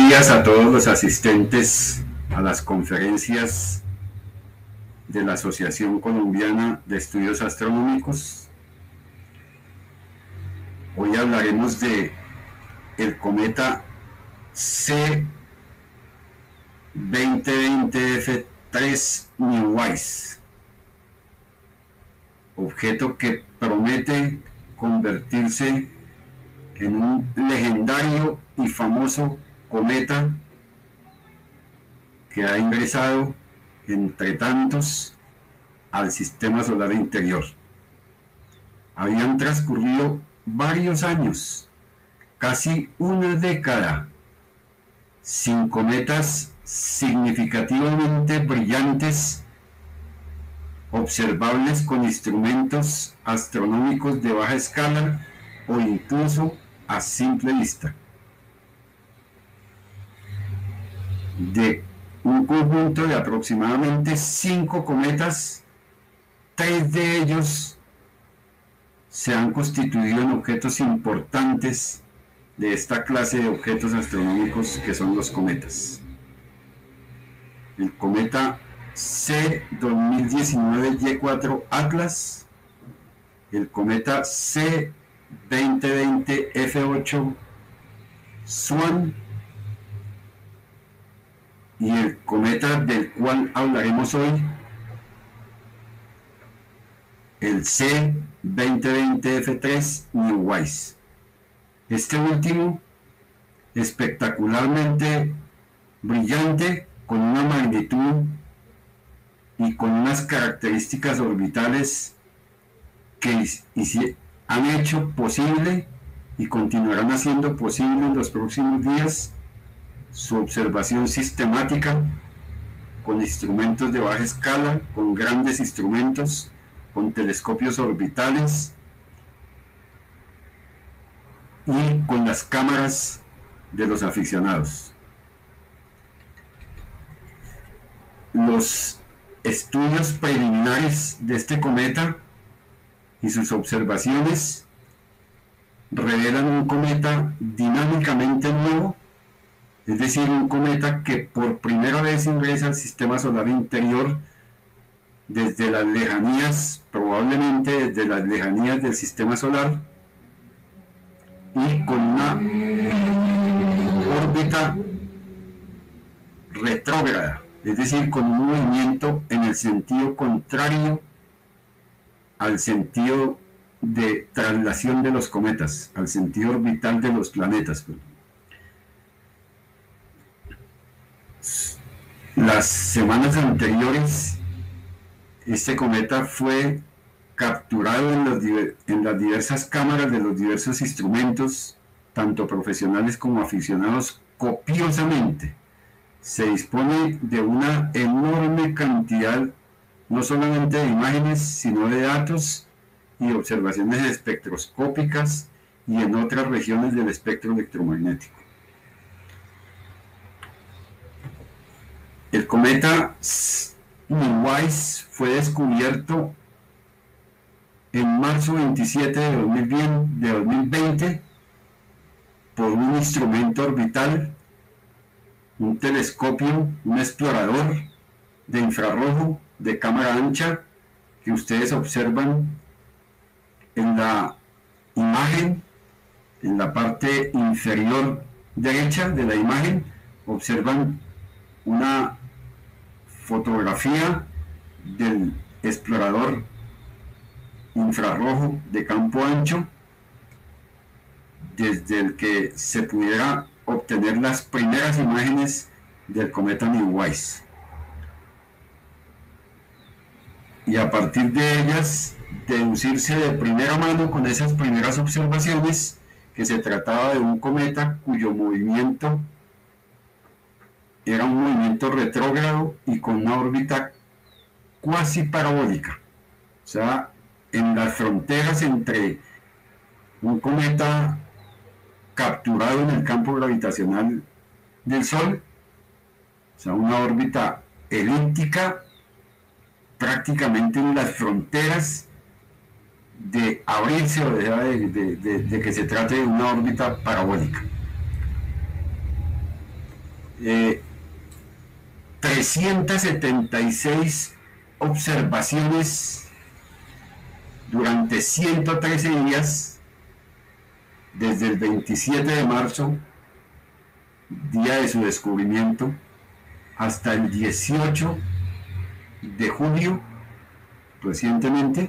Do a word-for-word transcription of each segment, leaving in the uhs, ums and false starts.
días a todos los asistentes a las conferencias de la Asociación Colombiana de Estudios Astronómicos. Hoy hablaremos de el cometa C veinte veinte F tres Neowise, objeto que promete convertirse en un legendario y famoso cometa que ha ingresado entre tantos al sistema solar interior. Habían transcurrido varios años, casi una década, sin cometas significativamente brillantes observables con instrumentos astronómicos de baja escala o incluso a simple vista. De un conjunto de aproximadamente cinco cometas, tres de ellos se han constituido en objetos importantes de esta clase de objetos astronómicos que son los cometas. El cometa C dos mil diecinueve Y cuatro Atlas, el cometa C veinte veinte F ocho Swan y el cometa del cual hablaremos hoy, el C veinte veinte F tres Neowise. Este último, espectacularmente brillante, con una magnitud y con unas características orbitales que han hecho posible y continuarán haciendo posible en los próximos días su observación sistemática con instrumentos de baja escala, con grandes instrumentos, con telescopios orbitales y con las cámaras de los aficionados. Los estudios preliminares de este cometa y sus observaciones revelan un cometa dinámicamente nuevo, es decir, un cometa que por primera vez ingresa al sistema solar interior desde las lejanías, probablemente desde las lejanías del sistema solar, y con una órbita retrógrada, es decir, con un movimiento en el sentido contrario al sentido de traslación de los cometas, al sentido orbital de los planetas. Las semanas anteriores, este cometa fue capturado en, los, en las diversas cámaras de los diversos instrumentos, tanto profesionales como aficionados, copiosamente. Se dispone de una enorme cantidad, no solamente de imágenes, sino de datos y observaciones espectroscópicas y en otras regiones del espectro electromagnético. El cometa Neowise fue descubierto en marzo veintisiete de dos mil veinte por un instrumento orbital, un telescopio, un explorador de infrarrojo de cámara ancha que ustedes observan en la imagen, en la parte inferior derecha de la imagen. Observan una fotografía del explorador infrarrojo de campo ancho desde el que se pudiera obtener las primeras imágenes del cometa Neowise, y a partir de ellas deducirse de primera mano con esas primeras observaciones que se trataba de un cometa cuyo movimiento era un movimiento retrógrado y con una órbita cuasi parabólica, o sea, en las fronteras entre un cometa capturado en el campo gravitacional del Sol, o sea, una órbita elíptica prácticamente en las fronteras de abrirse o de, de, de, de que se trate de una órbita parabólica. eh, trescientas setenta y seis observaciones durante ciento trece días, desde el veintisiete de marzo, día de su descubrimiento, hasta el dieciocho de julio, recientemente,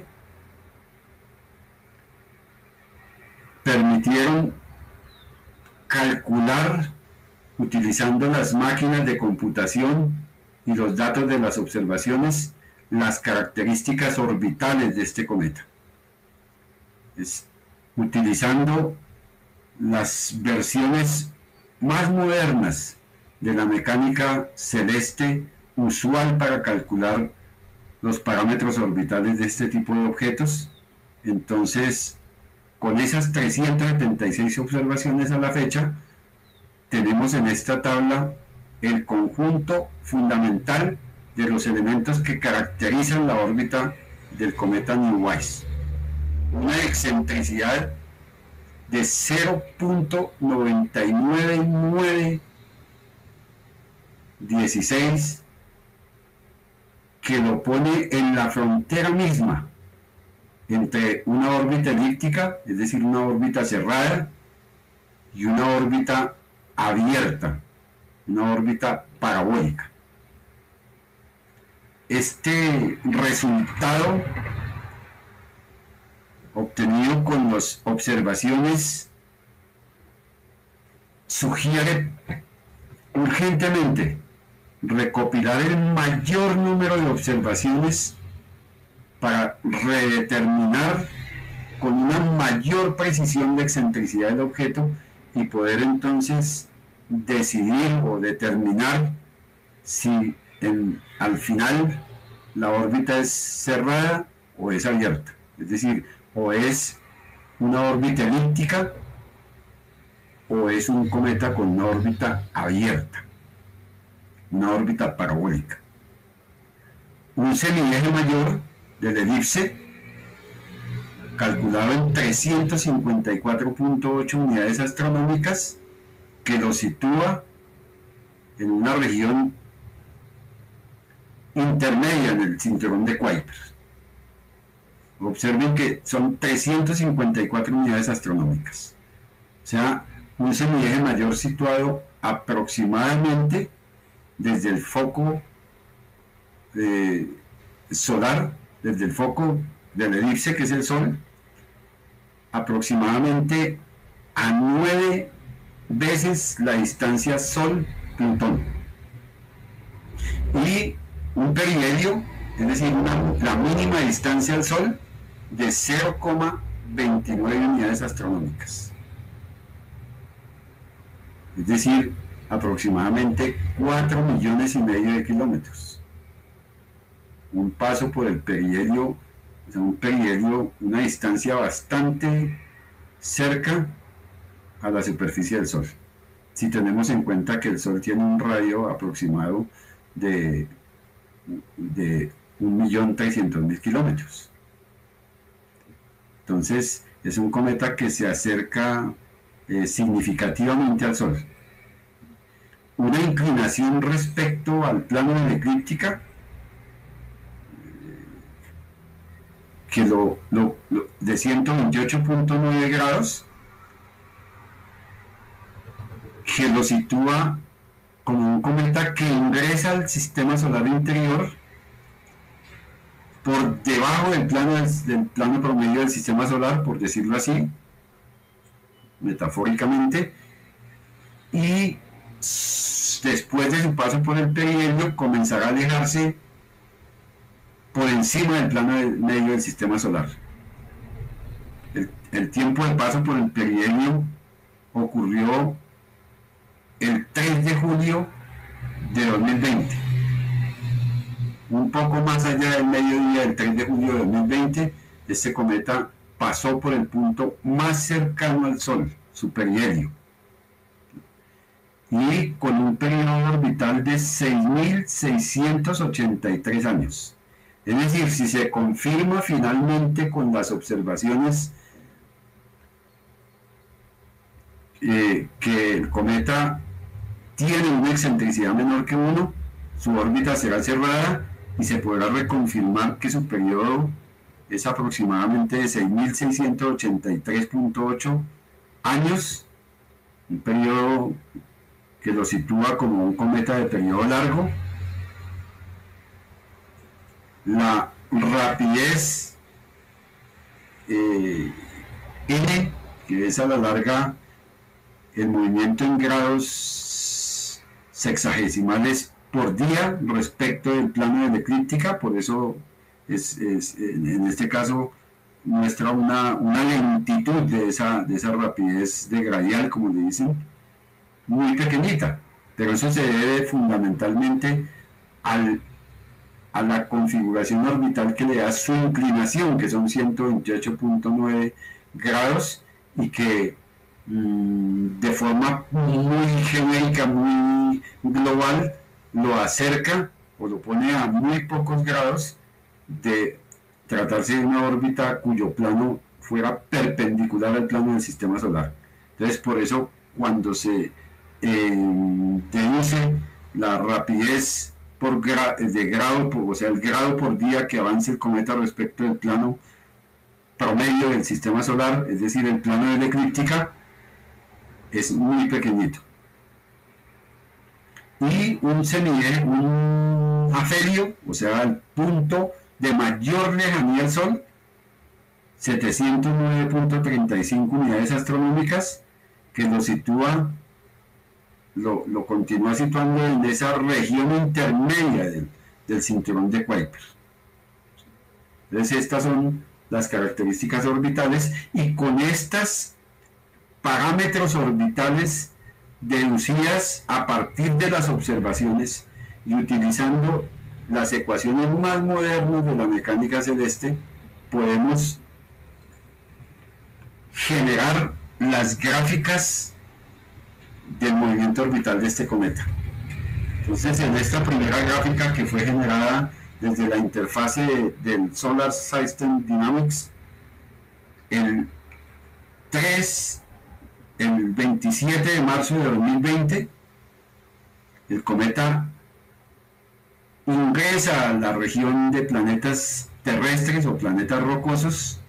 permitieron calcular, utilizando las máquinas de computación y los datos de las observaciones, las características orbitales de este cometa. Es, utilizando las versiones más modernas de la mecánica celeste usual para calcular los parámetros orbitales de este tipo de objetos. Entonces, con esas trescientas setenta y seis observaciones a la fecha, tenemos en esta tabla el conjunto fundamental de los elementos que caracterizan la órbita del cometa Neowise. Una excentricidad de cero punto noventa y nueve nueve dieciséis, que lo pone en la frontera misma entre una órbita elíptica, es decir, una órbita cerrada, y una órbita abierta, una órbita parabólica. Este resultado obtenido con las observaciones sugiere urgentemente recopilar el mayor número de observaciones para redeterminar con una mayor precisión la excentricidad del objeto y poder entonces decidir o determinar si en, al final la órbita es cerrada o es abierta, es decir, o es una órbita elíptica o es un cometa con una órbita abierta, una órbita parabólica. Un semieje mayor del elipse, calculado en trescientos cincuenta y cuatro punto ocho unidades astronómicas, que lo sitúa en una región intermedia en el cinturón de Kuiper. Observen que son trescientas cincuenta y cuatro unidades astronómicas, o sea, un semieje mayor situado aproximadamente desde el foco eh, solar, desde el foco del elipse, que es el Sol, aproximadamente a nueve veces la distancia Sol-Plutón. Y un perihelio, es decir, una, la mínima distancia al Sol, de cero coma veintinueve unidades astronómicas. Es decir, aproximadamente cuatro millones y medio de kilómetros. Un paso por el perihelio, o sea, un perihelio, una distancia bastante cerca a la superficie del Sol, si tenemos en cuenta que el Sol tiene un radio aproximado de, de un millón trescientos mil kilómetros. Entonces, es un cometa que se acerca eh, significativamente al Sol. Una inclinación respecto al plano de la eclíptica que lo, lo, lo de ciento veintiocho punto nueve grados, que lo sitúa como un cometa que ingresa al sistema solar interior por debajo del plano, del, del plano promedio del sistema solar, por decirlo así, metafóricamente, y después de su paso por el perihelio comenzará a alejarse por encima del plano del medio del sistema solar. El, el tiempo de paso por el perihelio ocurrió el tres de julio de dos mil veinte. Un poco más allá del mediodía del tres de julio de dos mil veinte, este cometa pasó por el punto más cercano al Sol, su perihelio, y con un periodo orbital de seis mil seiscientos ochenta y tres años. Es decir, si se confirma finalmente con las observaciones eh, que el cometa tiene una excentricidad menor que uno, su órbita será cerrada y se podrá reconfirmar que su periodo es aproximadamente de seis mil seiscientos ochenta y tres punto ocho años, un periodo que lo sitúa como un cometa de periodo largo. La rapidez eh, n, que es a la larga el movimiento en grados sexagesimales por día respecto del plano de la eclíptica, por eso es, es, en este caso muestra una, una lentitud de esa, de esa rapidez de gradial, como le dicen, muy pequeñita, pero eso se debe fundamentalmente al, a la configuración orbital que le da su inclinación, que son ciento veintiocho punto nueve grados, y que mmm, de forma muy genérica, muy global, lo acerca o lo pone a muy pocos grados de tratarse de una órbita cuyo plano fuera perpendicular al plano del sistema solar. Entonces, por eso, cuando se eh, deduce la rapidez por gra de grado, por, o sea, el grado por día que avance el cometa respecto del plano promedio del sistema solar, es decir, el plano de la eclíptica, es muy pequeñito. Y un se mide un afelio, o sea, el punto de mayor lejanía al Sol, setecientos nueve punto treinta y cinco unidades astronómicas, que lo sitúa, lo, lo continúa situando en esa región intermedia del, del cinturón de Kuiper. Entonces, estas son las características orbitales, y con estas parámetros orbitales deducidas a partir de las observaciones y utilizando las ecuaciones más modernas de la mecánica celeste, podemos generar las gráficas del movimiento orbital de este cometa. Entonces, en esta primera gráfica, que fue generada desde la interfase de, del Solar System Dynamics, el tres el veintisiete de marzo de dos mil veinte, el cometa ingresa a la región de planetas terrestres o planetas rocosos,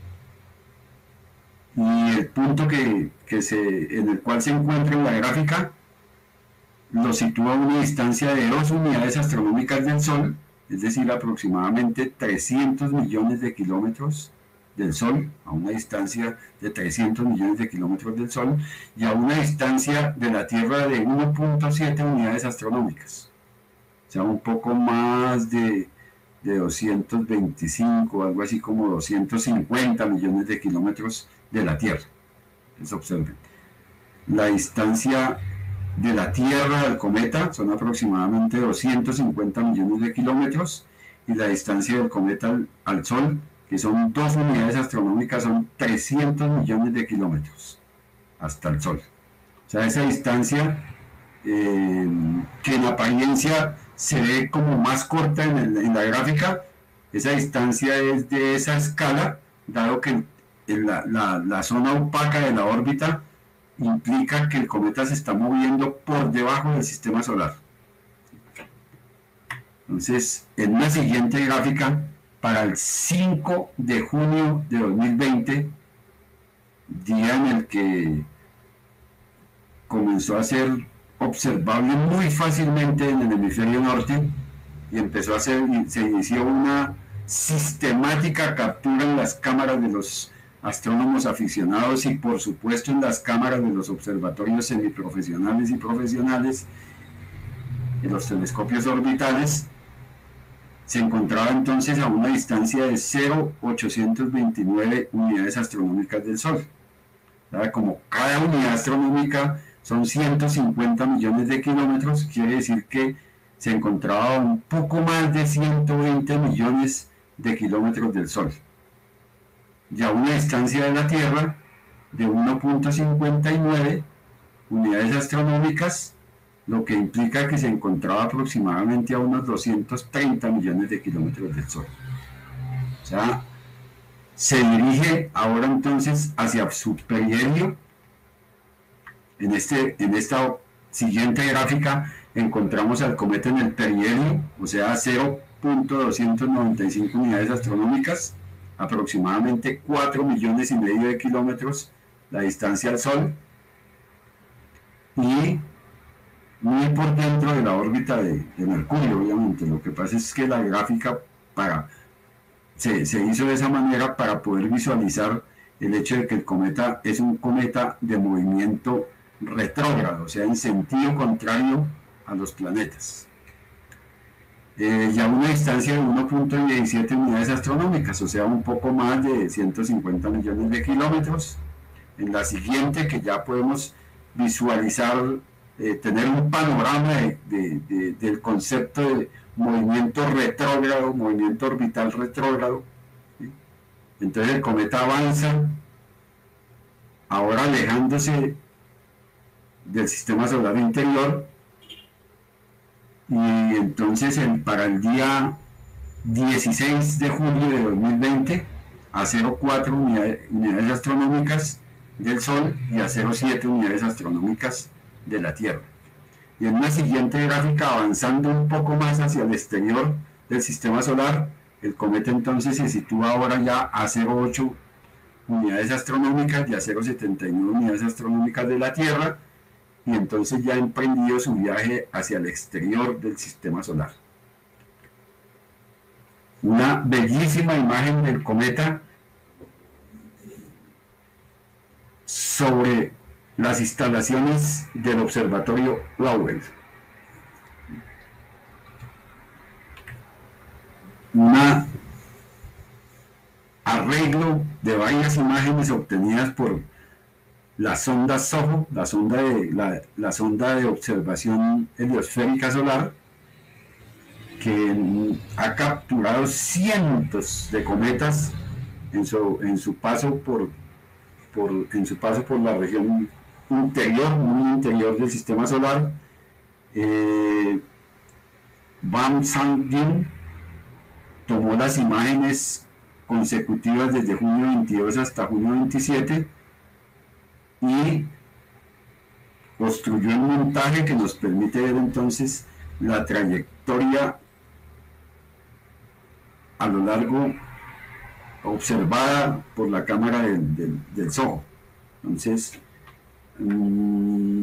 y el punto que, que se, en el cual se encuentra en la gráfica lo sitúa a una distancia de dos unidades astronómicas del Sol, es decir, aproximadamente trescientos millones de kilómetros del Sol, a una distancia de trescientos millones de kilómetros del Sol, y a una distancia de la Tierra de uno punto siete unidades astronómicas, o sea, un poco más de, de doscientos veinticinco, algo así como doscientos cincuenta millones de kilómetros de la Tierra. Entonces, observen, la distancia de la Tierra al cometa son aproximadamente doscientos cincuenta millones de kilómetros, y la distancia del cometa al, al Sol, que son dos unidades astronómicas, son trescientos millones de kilómetros hasta el Sol. O sea, esa distancia eh, que en apariencia se ve como más corta en, el, en la gráfica, esa distancia es de esa escala, dado que en la, la, la zona opaca de la órbita implica que el cometa se está moviendo por debajo del sistema solar. Entonces, en una siguiente gráfica, para el cinco de junio de dos mil veinte, día en el que comenzó a ser observable muy fácilmente en el hemisferio norte, y empezó a ser, se inició una sistemática captura en las cámaras de los astrónomos aficionados, y por supuesto en las cámaras de los observatorios semiprofesionales y profesionales, en los telescopios orbitales. Se encontraba entonces a una distancia de cero punto ochocientos veintinueve unidades astronómicas del Sol. ¿Verdad? Como cada unidad astronómica son ciento cincuenta millones de kilómetros, quiere decir que se encontraba a un poco más de ciento veinte millones de kilómetros del Sol, y a una distancia de la Tierra de uno punto cincuenta y nueve unidades astronómicas, lo que implica que se encontraba aproximadamente a unos doscientos treinta millones de kilómetros del Sol. O sea, se dirige ahora entonces hacia su perihelio, en, este, en esta siguiente gráfica encontramos al cometa en el perihelio, o sea, cero punto doscientos noventa y cinco unidades astronómicas, aproximadamente cuatro millones y medio de kilómetros la distancia al Sol, y muy por dentro de la órbita de, de Mercurio, obviamente. Lo que pasa es que la gráfica para, se, se hizo de esa manera para poder visualizar el hecho de que el cometa es un cometa de movimiento retrógrado, o sea, en sentido contrario a los planetas. Eh, ya a una distancia de uno punto diecisiete unidades astronómicas, o sea, un poco más de ciento cincuenta millones de kilómetros. En la siguiente, que ya podemos visualizar, eh, tener un panorama de, de, de, del concepto de movimiento retrógrado, movimiento orbital retrógrado, ¿sí? Entonces el cometa avanza, ahora alejándose del sistema solar interior, y entonces el, para el día dieciséis de julio de dos mil veinte a cero punto cuatro unidades, unidades astronómicas del Sol y a cero punto siete unidades astronómicas de la Tierra. Y en una siguiente gráfica, avanzando un poco más hacia el exterior del sistema solar, el cometa entonces se sitúa ahora ya a cero punto ocho unidades astronómicas y a cero punto setenta y nueve unidades astronómicas de la Tierra, y entonces ya ha emprendido su viaje hacia el exterior del sistema solar. Una bellísima imagen del cometa sobre las instalaciones del observatorio Lowell. Un arreglo de varias imágenes obtenidas por la sonda SOHO, la sonda de, la, la sonda de observación heliosférica solar, que ha capturado cientos de cometas en su, en su paso por, por en su paso por la región interior, muy interior del sistema solar. eh, Van Sang-Jin tomó las imágenes consecutivas desde junio veintidós hasta junio veintisiete y construyó un montaje que nos permite ver entonces la trayectoria a lo largo observada por la cámara del, del, del SOHO. Entonces, mmm,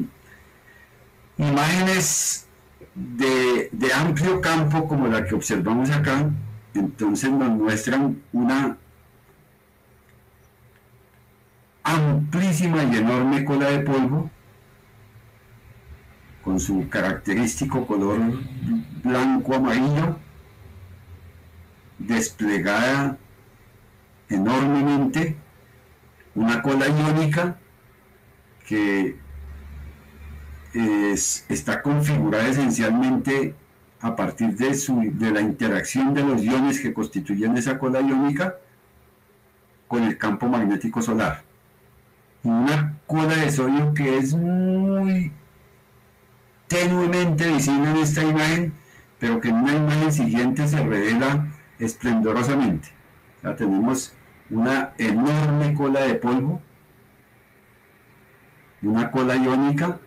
imágenes de, de amplio campo como la que observamos acá, entonces nos muestran una amplísima y enorme cola de polvo con su característico color blanco-amarillo, desplegada enormemente, una cola iónica que es, está configurada esencialmente a partir de, su, de la interacción de los iones que constituyen esa cola iónica con el campo magnético solar. Y una cola de sodio que es muy tenuemente visible en esta imagen, pero que en una imagen siguiente se revela esplendorosamente. O sea, tenemos una enorme cola de polvo, una cola iónica,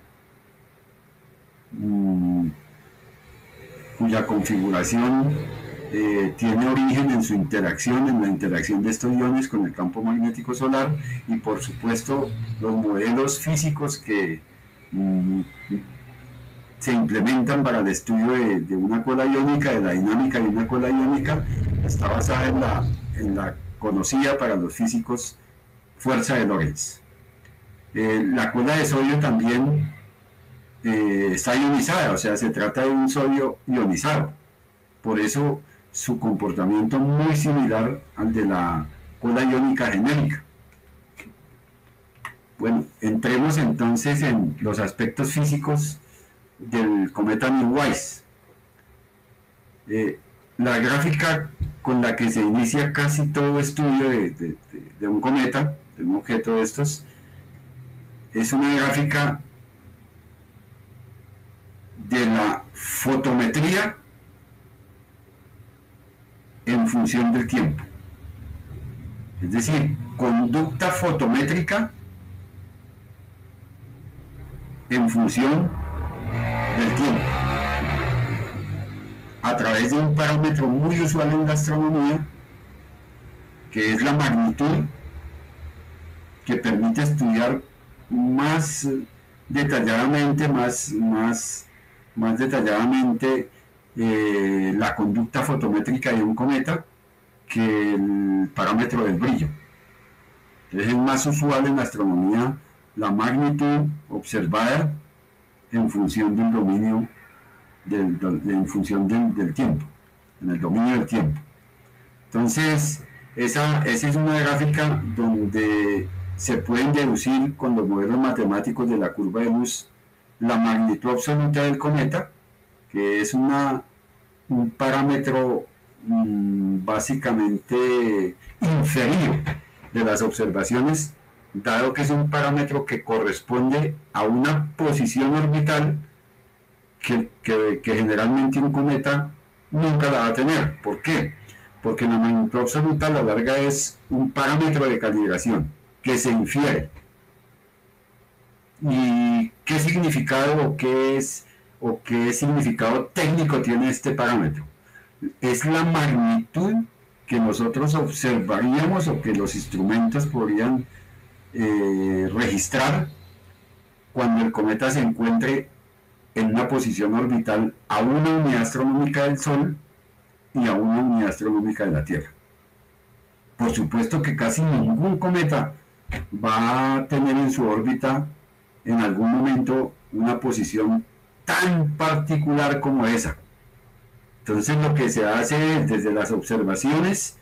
mmm, cuya configuración eh, tiene origen en su interacción, en la interacción de estos iones con el campo magnético solar, y por supuesto los modelos físicos que mmm, se implementan para el estudio de, de una cola iónica, de la dinámica de una cola iónica, está basada en la, en la conocida para los físicos fuerza de Lorentz. Eh, la cola de sodio también eh, está ionizada, o sea, se trata de un sodio ionizado, por eso su comportamiento muy similar al de la cola iónica genérica. Bueno, entremos entonces en los aspectos físicos del cometa Neowise. Eh, la gráfica con la que se inicia casi todo estudio de, de, de, de un cometa, de un objeto de estos, es una gráfica de la fotometría en función del tiempo. Es decir, conducta fotométrica en función a través de un parámetro muy usual en la astronomía, que es la magnitud, que permite estudiar más detalladamente, más, más, más detalladamente eh, la conducta fotométrica de un cometa que el parámetro del brillo. Entonces es más usual en la astronomía la magnitud observada en función del dominio, del, del, en función del, del tiempo, en el dominio del tiempo. Entonces, esa, esa es una gráfica donde se pueden deducir con los modelos matemáticos de la curva de luz la magnitud absoluta del cometa, que es una, un parámetro mmm, básicamente inferior de las observaciones, dado que es un parámetro que corresponde a una posición orbital que, que, que generalmente un cometa nunca la va a tener. ¿Por qué? Porque la magnitud absoluta a la larga es un parámetro de calibración que se infiere. ¿Y qué significado o qué es o qué significado técnico tiene este parámetro? Es la magnitud que nosotros observaríamos o que los instrumentos podrían eh, registrar cuando el cometa se encuentre en una posición orbital a una unidad astronómica del Sol y a una unidad astronómica de la Tierra. Por supuesto que casi ningún cometa va a tener en su órbita en algún momento una posición tan particular como esa. Entonces lo que se hace es, desde las observaciones,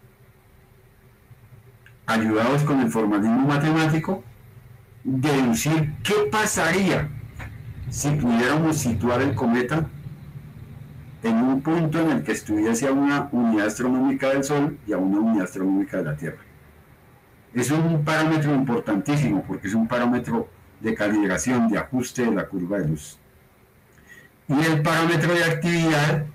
ayudados con el formalismo matemático, deducir qué pasaría si pudiéramos situar el cometa en un punto en el que estuviese a una unidad astronómica del Sol y a una unidad astronómica de la Tierra. Es un parámetro importantísimo porque es un parámetro de calibración, de ajuste de la curva de luz. Y el parámetro de actividad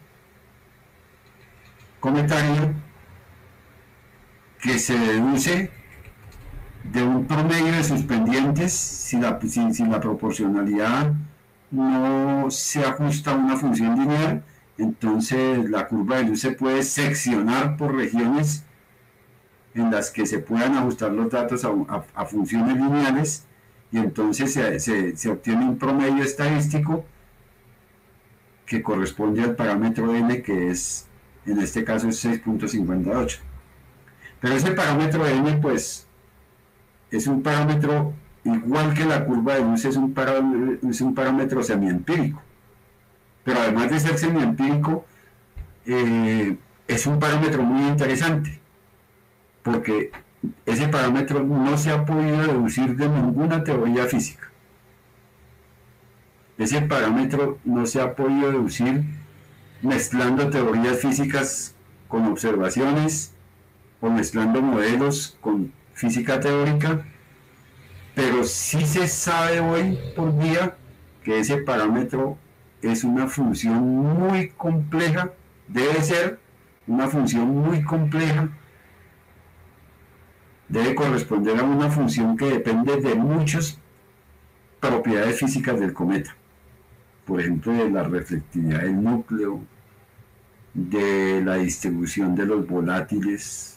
cometario, que se deduce de un promedio de sus pendientes si la, si, si la proporcionalidad no se ajusta a una función lineal. Entonces la curva de luz se puede seccionar por regiones en las que se puedan ajustar los datos a, a, a funciones lineales, y entonces se, se, se obtiene un promedio estadístico que corresponde al parámetro n, que es, en este caso, es seis punto cincuenta y ocho. Pero ese parámetro n, pues, es un parámetro igual que la curva de luz, es un parámetro, es un parámetro semiempírico. Pero además de ser semiempírico, eh, es un parámetro muy interesante, porque ese parámetro no se ha podido deducir de ninguna teoría física. Ese parámetro no se ha podido deducir mezclando teorías físicas con observaciones o mezclando modelos con física teórica, pero sí se sabe hoy por día que ese parámetro es una función muy compleja, debe ser una función muy compleja, debe corresponder a una función que depende de muchas propiedades físicas del cometa. Por ejemplo, de la reflectividad del núcleo, de la distribución de los volátiles,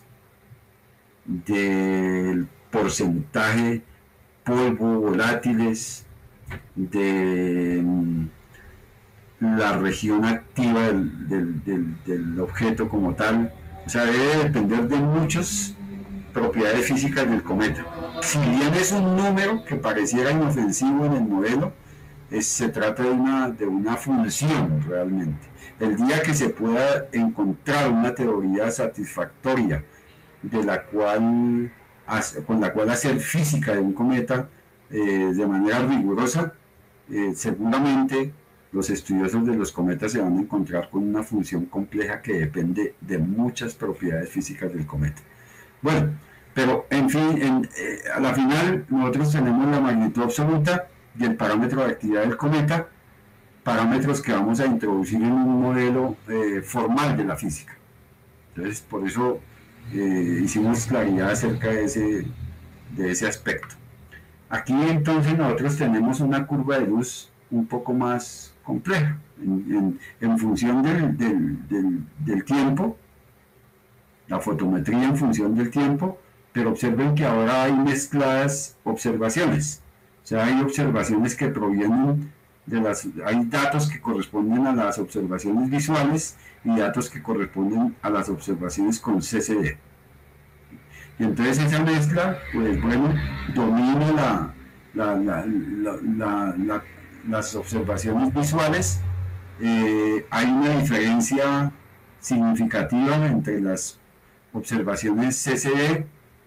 del porcentaje polvo volátiles, de la región activa del, del, del, del objeto como tal. O sea, debe depender de muchas propiedades físicas del cometa. Si bien es un número que pareciera inofensivo en el modelo, es, se trata de una, de una función realmente. El día que se pueda encontrar una teoría satisfactoria de la cual, con la cual hacer física de un cometa eh, de manera rigurosa, eh, seguramente los estudiosos de los cometas se van a encontrar con una función compleja que depende de muchas propiedades físicas del cometa. Bueno, pero en fin, en, eh, a la final nosotros tenemos la magnitud absoluta y el parámetro de actividad del cometa, parámetros que vamos a introducir en un modelo eh, formal de la física. Entonces, por eso eh, hicimos claridad acerca de ese, de ese aspecto. Aquí entonces nosotros tenemos una curva de luz un poco más compleja, en, en, en función del, del, del, del tiempo, la fotometría en función del tiempo, pero observen que ahora hay mezcladas observaciones. O sea, hay observaciones que provienen de las, hay datos que corresponden a las observaciones visuales y datos que corresponden a las observaciones con C C D. Y entonces esa mezcla, pues bueno, domina la, la, la, la, la, la, las observaciones visuales. Eh, hay una diferencia significativa entre las observaciones C C D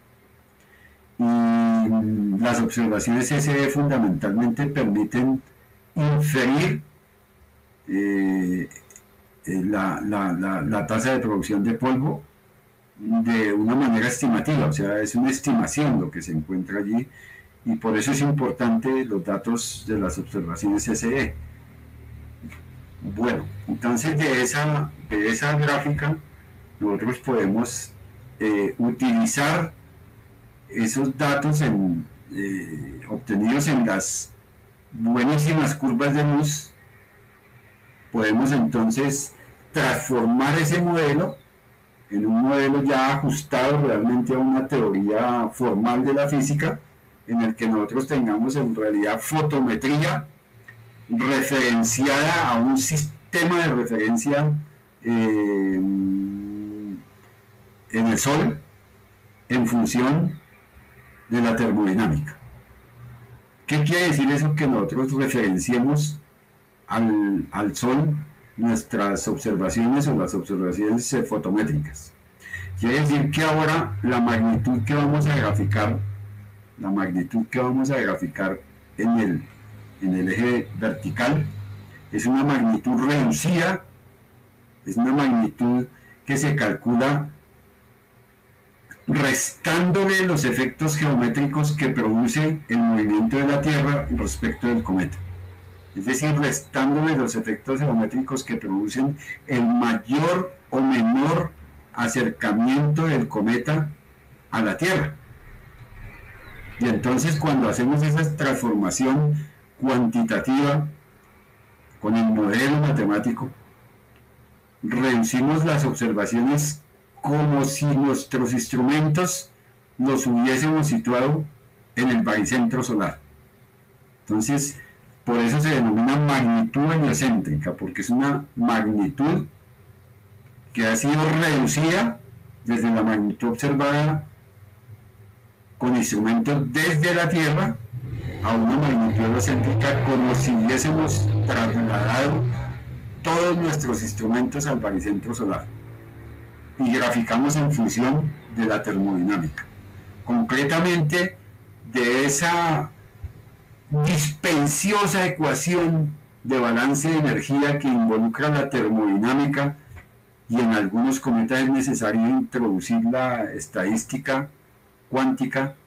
y las observaciones C C D fundamentalmente permiten inferir eh, la, la, la, la tasa de producción de polvo de una manera estimativa, o sea, es una estimación lo que se encuentra allí, y por eso es importante los datos de las observaciones C C D. Bueno, entonces de esa, de esa gráfica nosotros podemos eh, utilizar esos datos en, eh, obtenidos en las buenísimas curvas de luz. Podemos entonces transformar ese modelo en un modelo ya ajustado realmente a una teoría formal de la física, en el que nosotros tengamos en realidad fotometría referenciada a un sistema de referencia eh, en el Sol en función de la termodinámica. ¿Qué quiere decir eso? Que nosotros referenciemos al, al Sol nuestras observaciones o las observaciones fotométricas. Quiere decir que ahora la magnitud que vamos a graficar, la magnitud que vamos a graficar en el, en el eje vertical, es una magnitud reducida, es una magnitud que se calcula restándole los efectos geométricos que produce el movimiento de la Tierra respecto del cometa. Es decir, restándole los efectos geométricos que producen el mayor o menor acercamiento del cometa a la Tierra. Y entonces cuando hacemos esa transformación cuantitativa con el modelo matemático, reducimos las observaciones como si nuestros instrumentos los hubiésemos situado en el baricentro solar. Entonces, por eso se denomina magnitud heliocéntrica, porque es una magnitud que ha sido reducida desde la magnitud observada con instrumentos desde la Tierra a una magnitud heliocéntrica, como si hubiésemos trasladado todos nuestros instrumentos al baricentro solar. Y graficamos en función de la termodinámica. Concretamente, de esa dispensiosa ecuación de balance de energía que involucra la termodinámica, y en algunos cometas es necesario introducir la estadística cuántica.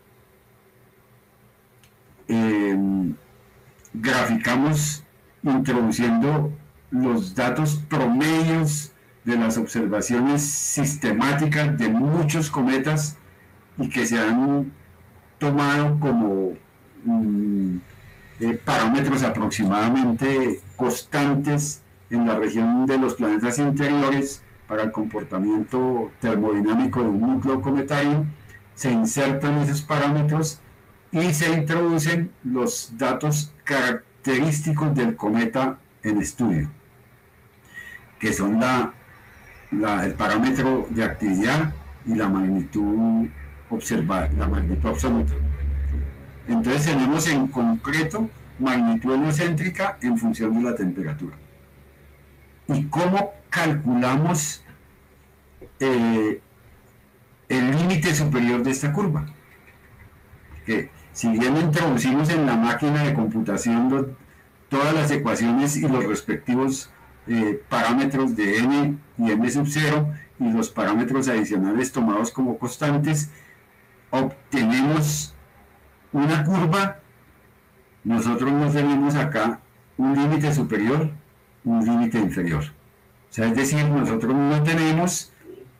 Eh, graficamos introduciendo los datos promedios de las observaciones sistemáticas de muchos cometas y que se han tomado como mm, eh, parámetros aproximadamente constantes en la región de los planetas interiores para el comportamiento termodinámico de un núcleo cometario. Se insertan esos parámetros y se introducen los datos característicos del cometa en estudio, que son la La, el parámetro de actividad y la magnitud observada, la magnitud absoluta. Entonces tenemos en concreto magnitud heliocéntrica en función de la temperatura. ¿Y cómo calculamos eh, el límite superior de esta curva? Que si bien introducimos en la máquina de computación lo, todas las ecuaciones y los respectivos Eh, parámetros de n y m sub cero y los parámetros adicionales tomados como constantes, obtenemos una curva. Nosotros no tenemos acá un límite superior, un límite inferior. O sea, es decir, nosotros no tenemos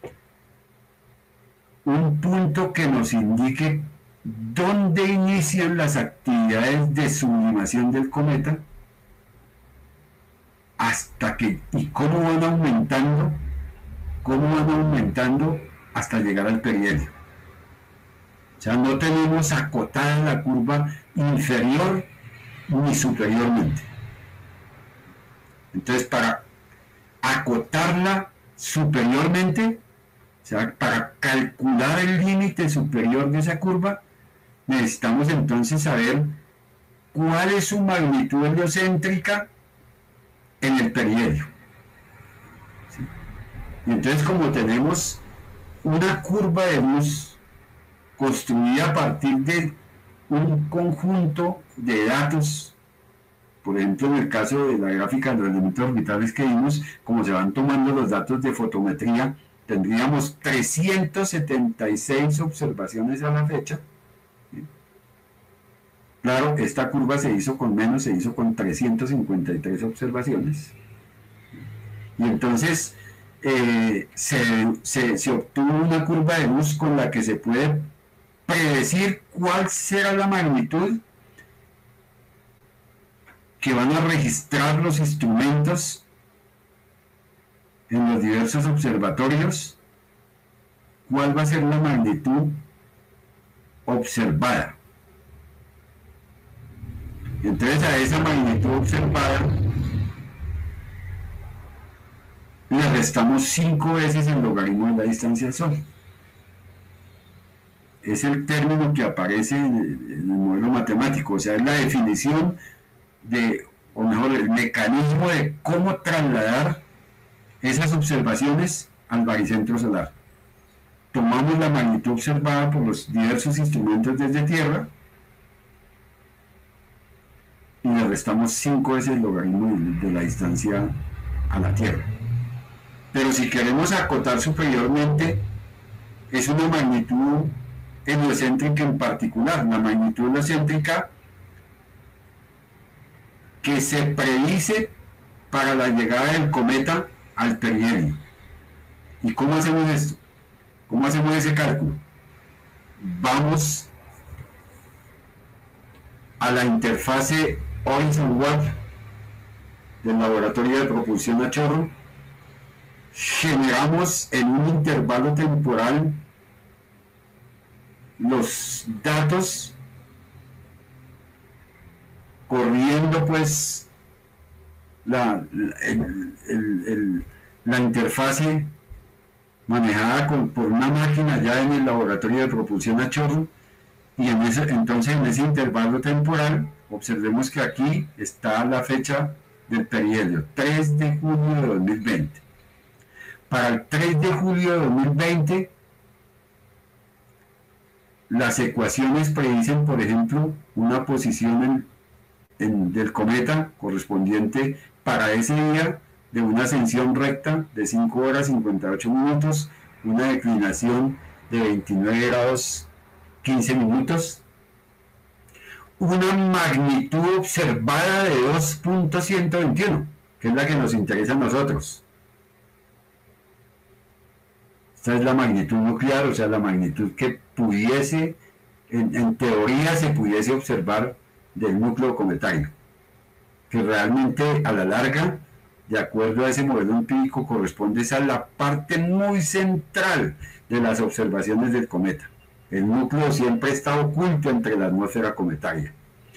un punto que nos indique dónde inician las actividades de sublimación del cometa hasta que, y cómo van aumentando, cómo van aumentando hasta llegar al perihelio. O sea, no tenemos acotada la curva inferior ni superiormente. Entonces, para acotarla superiormente, o sea, para calcular el límite superior de esa curva, necesitamos entonces saber cuál es su magnitud heliocéntrica en el perihelio. ¿Sí? Y entonces, como tenemos una curva de luz construida a partir de un conjunto de datos, por ejemplo, en el caso de la gráfica de los elementos orbitales que vimos, como se van tomando los datos de fotometría, tendríamos trescientas setenta y seis observaciones a la fecha. ¿Sí? Claro, esta curva se hizo con menos, se hizo con trescientas cincuenta y tres observaciones. Y entonces eh, se, se, se obtuvo una curva de luz con la que se puede predecir cuál será la magnitud que van a registrar los instrumentos en los diversos observatorios, cuál va a ser la magnitud observada. Entonces, a esa magnitud observada le restamos cinco veces el logaritmo de la distancia al Sol. Es el término que aparece en el, en el modelo matemático, o sea, es la definición de, o mejor, el mecanismo de cómo trasladar esas observaciones al baricentro solar. Tomamos la magnitud observada por los diversos instrumentos desde Tierra y le restamos cinco veces el logaritmo de, de la distancia a la Tierra. Pero si queremos acotar superiormente, es una magnitud heliocéntrica en particular, la magnitud heliocéntrica que se predice para la llegada del cometa al perihelio. ¿Y cómo hacemos esto? ¿Cómo hacemos ese cálculo? Vamos a la interfase Horizon-Watt del laboratorio de propulsión a chorro, generamos en un intervalo temporal los datos corriendo pues la, el, el, el, la interfase manejada con, por una máquina ya en el laboratorio de propulsión a chorro, y en ese, entonces en ese intervalo temporal observemos que aquí está la fecha del perihelio, tres de junio de dos mil veinte. Para el tres de julio de dos mil veinte, las ecuaciones predicen, por ejemplo, una posición en, en, del cometa correspondiente para ese día de una ascensión recta de cinco horas cincuenta y ocho minutos, una declinación de veintinueve grados quince minutos, una magnitud observada de dos punto ciento veintiuno, que es la que nos interesa a nosotros. Esta es la magnitud nuclear, o sea, la magnitud que pudiese, en, en teoría se pudiese observar del núcleo cometario, que realmente a la larga, de acuerdo a ese modelo empírico, corresponde a la parte muy central de las observaciones del cometa. El núcleo siempre está oculto entre la atmósfera cometaria.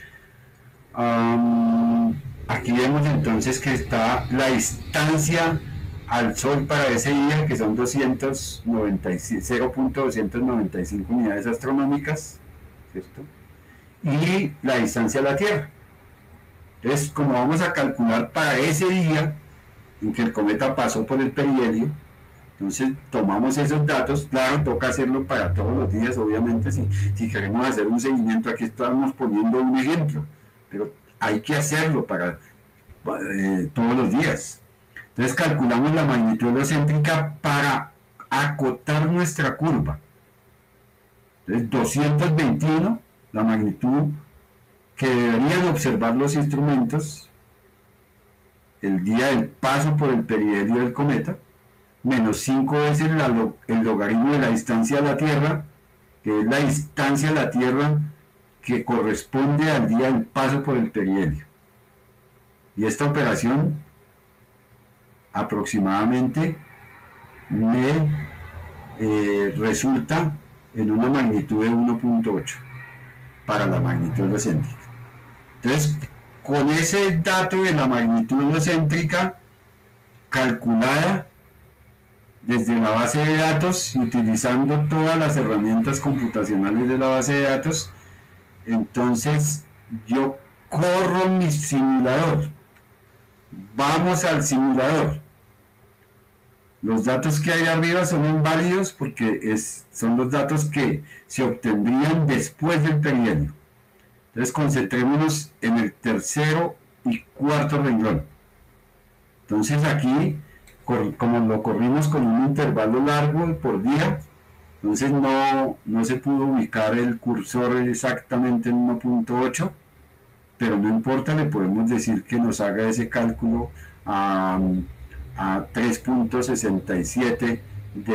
Um, aquí vemos entonces que está la distancia al Sol para ese día, que son cero punto doscientos noventa y cinco unidades astronómicas, ¿cierto? Y la distancia a la Tierra. Entonces, como vamos a calcular para ese día en que el cometa pasó por el perihelio, entonces tomamos esos datos. Claro, toca hacerlo para todos los días, obviamente, si, si queremos hacer un seguimiento. Aquí estamos poniendo un ejemplo, pero hay que hacerlo para eh, todos los días. Entonces calculamos la magnitud heliocéntrica para acotar nuestra curva. Entonces doscientos veintiuno, la magnitud que deberían observar los instrumentos el día del paso por el perihelio del cometa, menos cinco veces la, el logaritmo de la distancia a la Tierra, que es la distancia a la Tierra que corresponde al día del paso por el perihelio. Y esta operación aproximadamente me eh, resulta en una magnitud de uno punto ocho para la magnitud heliocéntrica. Entonces, con ese dato de la magnitud heliocéntrica calculada desde la base de datos y utilizando todas las herramientas computacionales de la base de datos, entonces yo corro mi simulador. Vamos al simulador. Los datos que hay arriba son inválidos porque es, son los datos que se obtendrían después del perihelio. Entonces concentrémonos en el tercero y cuarto renglón. Entonces aquí, como lo corrimos con un intervalo largo por día, entonces no, no se pudo ubicar el cursor exactamente en uno punto ocho, pero no importa, le podemos decir que nos haga ese cálculo a, a tres punto sesenta y siete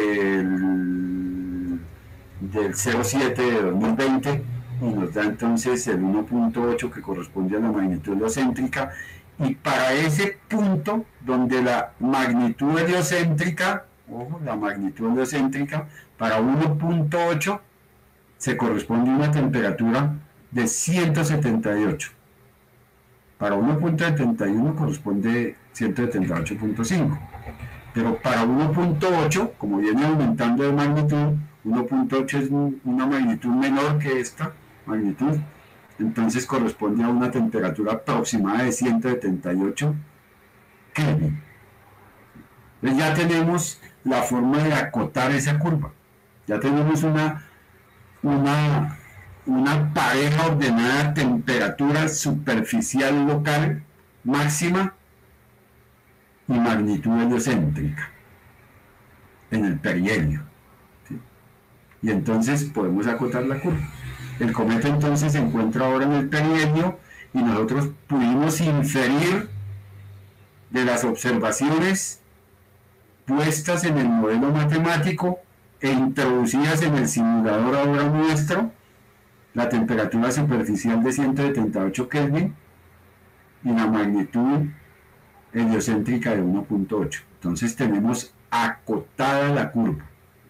del, del cero siete de dos mil veinte, y nos da entonces el uno punto ocho que corresponde a la magnitud heliocéntrica. Y para ese punto donde la magnitud heliocéntrica, ojo, la magnitud heliocéntrica para uno punto ocho se corresponde a una temperatura de ciento setenta y ocho. Para uno punto setenta y uno corresponde ciento setenta y ocho punto cinco. Pero para uno punto ocho, como viene aumentando de magnitud, uno punto ocho es una magnitud menor que esta magnitud, entonces corresponde a una temperatura aproximada de ciento setenta y ocho Kelvin. Entonces ya tenemos la forma de acotar esa curva. Ya tenemos una, una, una pareja ordenada, temperatura superficial local máxima y magnitud heliocéntrica en el perihelio, ¿sí? Y entonces podemos acotar la curva. El cometa entonces se encuentra ahora en el perihelio y nosotros pudimos inferir de las observaciones puestas en el modelo matemático e introducidas en el simulador ahora nuestro, la temperatura superficial de ciento setenta y ocho Kelvin y la magnitud heliocéntrica de uno punto ocho. Entonces tenemos acotada la curva.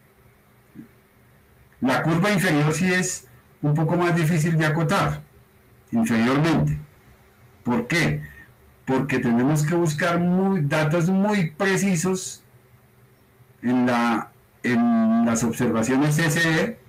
La curva inferior sí es un poco más difícil de acotar, inferiormente. ¿Por qué? Porque tenemos que buscar muy, datos muy precisos en, la, en las observaciones S E,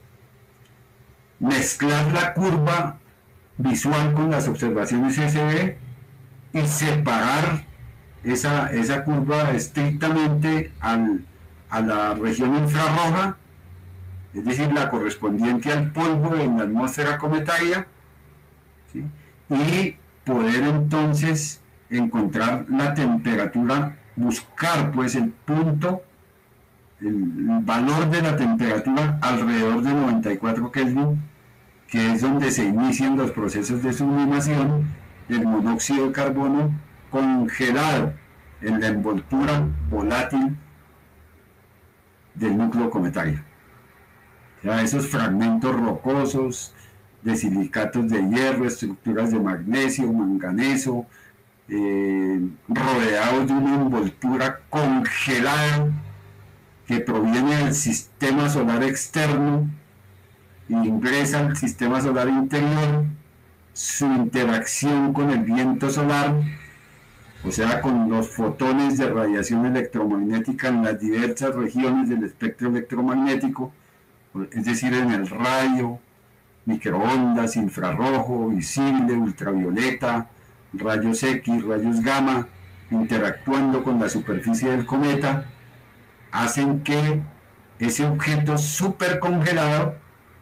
mezclar la curva visual con las observaciones S E y separar esa, esa curva estrictamente al, a la región infrarroja, es decir, la correspondiente al polvo en la atmósfera cometaria, ¿sí? Y poder entonces encontrar la temperatura, buscar pues el punto, el, el valor de la temperatura alrededor de noventa y cuatro Kelvin, que es donde se inician los procesos de sublimación del monóxido de carbono congelado en la envoltura volátil del núcleo cometario. O sea, esos fragmentos rocosos de silicatos de hierro, estructuras de magnesio, manganeso, eh, rodeados de una envoltura congelada que proviene del sistema solar externo e ingresa al sistema solar interior, su interacción con el viento solar, o sea, con los fotones de radiación electromagnética en las diversas regiones del espectro electromagnético, es decir, en el radio, microondas, infrarrojo, visible, ultravioleta, rayos X, rayos gamma, interactuando con la superficie del cometa, hacen que ese objeto supercongelado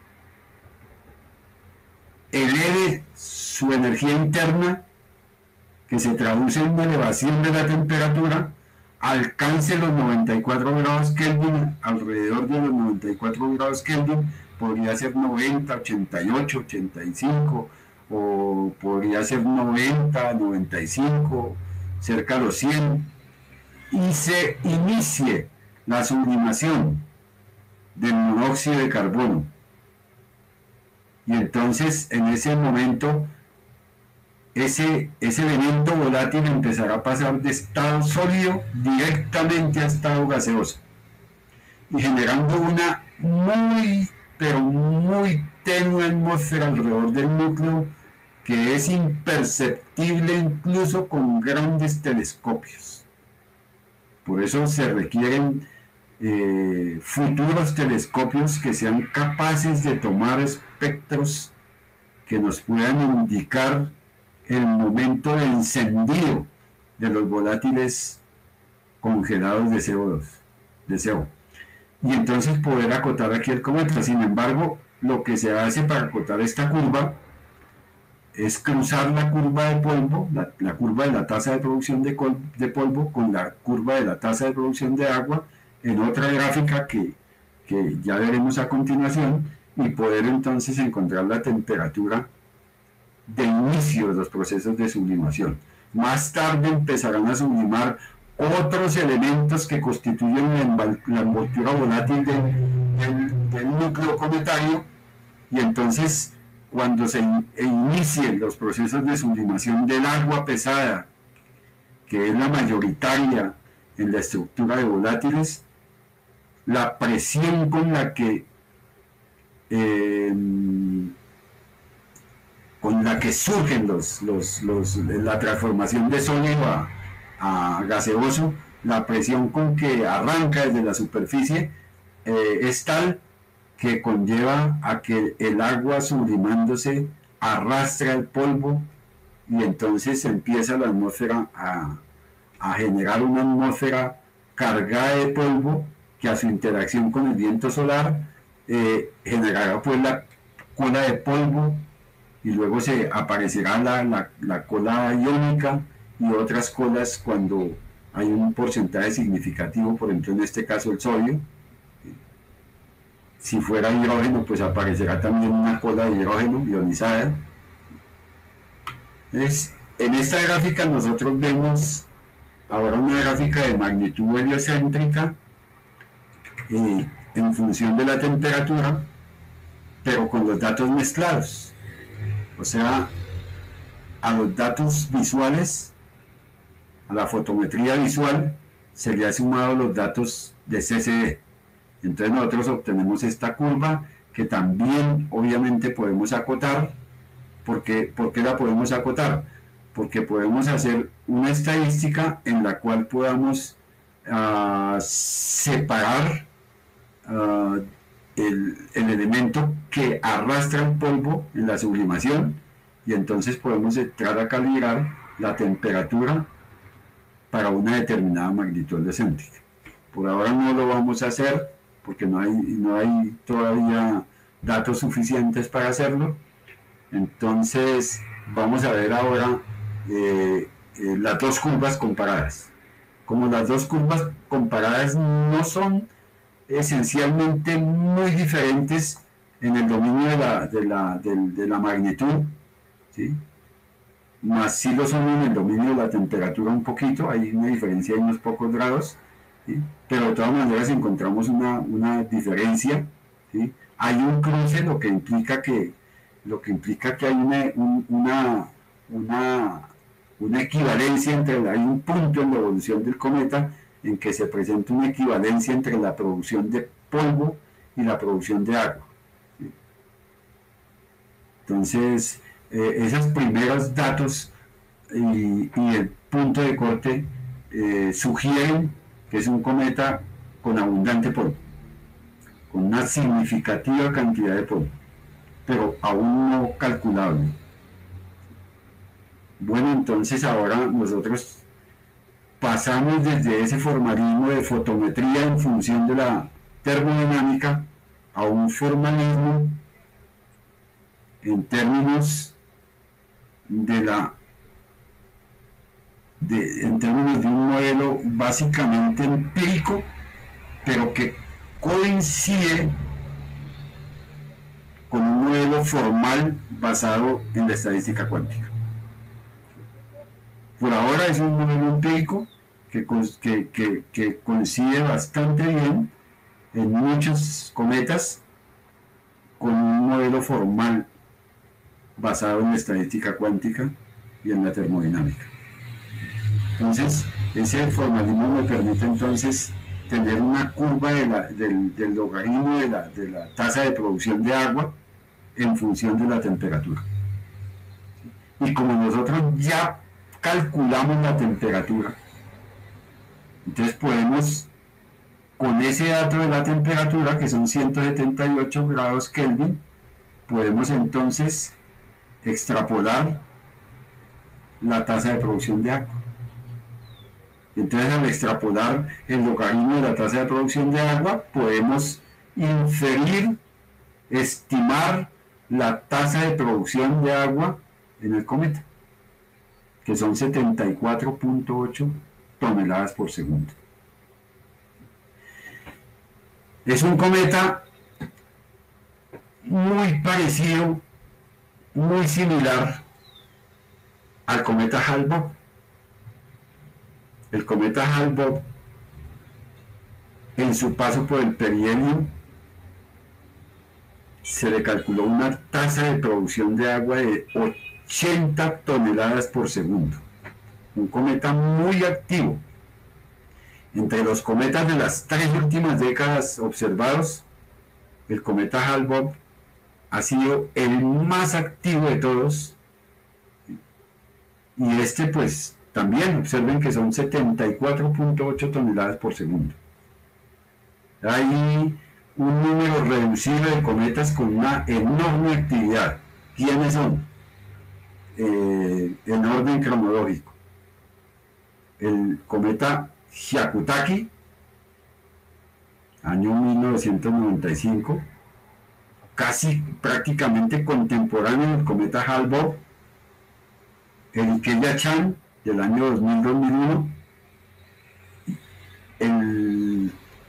eleve su energía interna, que se traduce en una elevación de la temperatura, alcance los noventa y cuatro grados Kelvin, alrededor de los noventa y cuatro grados Kelvin, podría ser noventa, ochenta y ocho, ochenta y cinco, o podría ser noventa, noventa y cinco, cerca de los cien, y se inicie la sublimación del monóxido de carbono. Y entonces en ese momento ese, ese elemento volátil empezará a pasar de estado sólido directamente a estado gaseoso y generando una muy, pero muy tenue atmósfera alrededor del núcleo que es imperceptible incluso con grandes telescopios. Por eso se requieren eh, futuros telescopios que sean capaces de tomar espectros que nos puedan indicar el momento de encendido de los volátiles congelados de C O dos, de C O. Y entonces poder acotar aquí el cometa. Sin embargo, lo que se hace para acotar esta curva es cruzar la curva de polvo, la, la curva de la tasa de producción de, col, de polvo con la curva de la tasa de producción de agua en otra gráfica que, que ya veremos a continuación, y poder entonces encontrar la temperatura de inicio de los procesos de sublimación. Más tarde empezarán a sublimar otros elementos que constituyen la, la envoltura volátil de, del, del núcleo cometario, y entonces cuando se in, inicien los procesos de sublimación del agua pesada, que es la mayoritaria en la estructura de volátiles, la presión con la que eh, con la que surgen los, los, los, la transformación de sólido a, a gaseoso, la presión con que arranca desde la superficie eh, es tal que conlleva a que el agua sublimándose arrastra el polvo, y entonces empieza la atmósfera a, a generar una atmósfera cargada de polvo que a su interacción con el viento solar eh, generará pues la cola de polvo, y luego se aparecerá la, la, la cola iónica y otras colas cuando hay un porcentaje significativo, por ejemplo en este caso el sodio. Si fuera hidrógeno, pues aparecerá también una cola de hidrógeno ionizada. Entonces, en esta gráfica nosotros vemos ahora una gráfica de magnitud heliocéntrica eh, en función de la temperatura, pero con los datos mezclados. O sea, a los datos visuales, a la fotometría visual, se le ha sumado los datos de C C D. Entonces nosotros obtenemos esta curva que también obviamente podemos acotar. ¿Por qué, ¿Por qué la podemos acotar? Porque podemos hacer una estadística en la cual podamos uh, separar uh, el, el elemento que arrastra el polvo en la sublimación, y entonces podemos entrar a calibrar la temperatura para una determinada magnitud heliocéntrica. Por ahora no lo vamos a hacer porque no hay, no hay todavía datos suficientes para hacerlo. Entonces vamos a ver ahora eh, eh, las dos curvas comparadas. Como las dos curvas comparadas no son esencialmente muy diferentes en el dominio de la, de la, de, de la magnitud, ¿sí? Más sí lo son en el dominio de la temperatura un poquito, hay una diferencia de unos pocos grados, ¿sí? Pero de todas maneras encontramos una, una diferencia, ¿sí? Hay un cruce, lo que implica que, lo que, implica que hay una, un, una, una, una equivalencia entre, la, hay un punto en la evolución del cometa en que se presenta una equivalencia entre la producción de polvo y la producción de agua, ¿sí? Entonces, eh, esos primeros datos y, y el punto de corte eh, sugieren que es un cometa con abundante polvo, con una significativa cantidad de polvo, pero aún no calculable. Bueno, entonces ahora nosotros pasamos desde ese formalismo de fotometría en función de la termodinámica a un formalismo en términos de la de, en términos de un modelo básicamente empírico, pero que coincide con un modelo formal basado en la estadística cuántica. Por ahora es un modelo empírico que, que, que, que coincide bastante bien en muchos cometas con un modelo formal basado en la estadística cuántica, y en la termodinámica. Entonces, ese formalismo me permite entonces tener una curva de la, del, del logaritmo de la, de la tasa de producción de agua en función de la temperatura. Y como nosotros ya calculamos la temperatura, entonces podemos, con ese dato de la temperatura, que son ciento setenta y ocho grados Kelvin, podemos entonces extrapolar la tasa de producción de agua. Entonces, al extrapolar el logaritmo de la tasa de producción de agua, podemos inferir, estimar la tasa de producción de agua en el cometa, que son setenta y cuatro punto ocho toneladas por segundo. Es un cometa muy parecido, muy similar al cometa Hale-Bopp. El cometa Hale-Bopp, en su paso por el perihelio, se le calculó una tasa de producción de agua de ochenta toneladas por segundo. Un cometa muy activo. Entre los cometas de las tres últimas décadas observados, el cometa Hale-Bopp ha sido el más activo de todos. Y este, pues, también observen que son setenta y cuatro punto ocho toneladas por segundo. Hay un número reducido de cometas con una enorme actividad. ¿Quiénes son? Eh, en orden cronológico. El cometa Hyakutake, año mil novecientos noventa y cinco, casi prácticamente contemporáneo del cometa Hale-Bopp. El Ikeya-chan, del año dos mil a dos mil uno, el,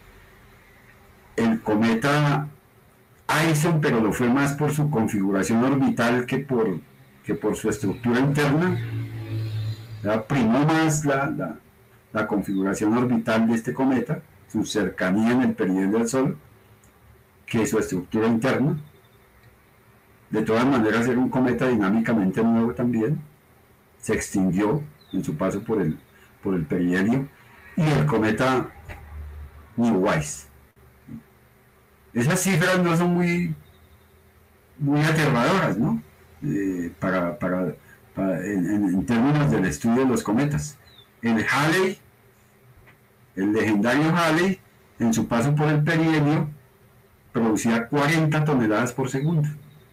el cometa Aison, pero lo fue más por su configuración orbital que por, que por su estructura interna. ¿Verdad? Primó más la, la, la configuración orbital de este cometa, su cercanía en el perihelio del Sol, que su estructura interna. De todas maneras, era un cometa dinámicamente nuevo también. Se extinguió en su paso por el, por el perihelio, y el cometa Neowise. Esas cifras no son muy, muy aterradoras, ¿no? Eh, para, para, para, en, en términos del estudio de los cometas. El Halley, el legendario Halley, en su paso por el perihelio, producía cuarenta toneladas por segundo.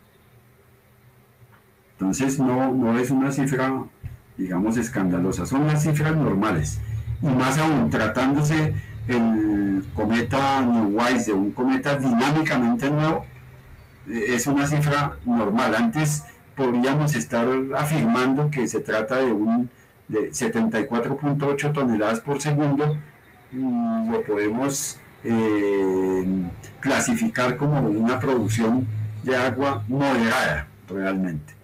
Entonces no, no es una cifra, digamos, escandalosa, son las cifras normales. Y más aún, tratándose el cometa Neowise de un cometa dinámicamente nuevo, es una cifra normal. Antes podríamos estar afirmando que se trata de un de setenta y cuatro punto ocho toneladas por segundo, y lo podemos eh, clasificar como una producción de agua moderada realmente.